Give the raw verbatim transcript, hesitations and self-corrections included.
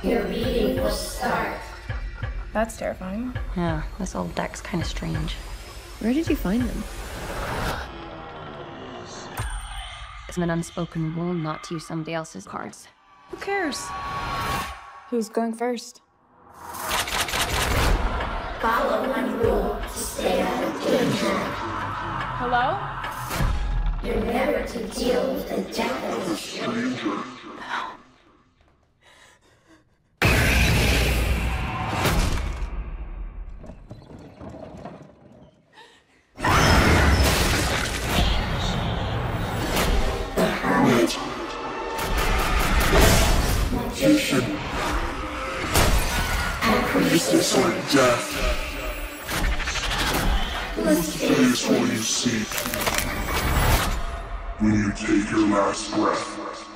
Your meeting will start. That's terrifying. Yeah, this old deck's kind of strange. Where did you find them? It's an unspoken rule not to use somebody else's cards. Who cares? Who's going first? Follow one rule to stay out of danger. Hello? You're never to deal with a Japanese stranger. The Hermit. Magician. And priestess of death. This is what you seek. When you take your last breath.